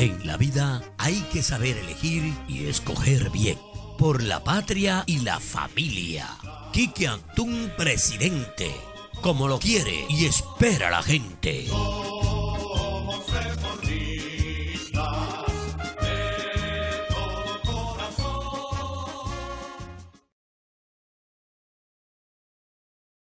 En la vida hay que saber elegir y escoger bien. Por la patria y la familia. Quique Antún, presidente. Como lo quiere y espera la gente.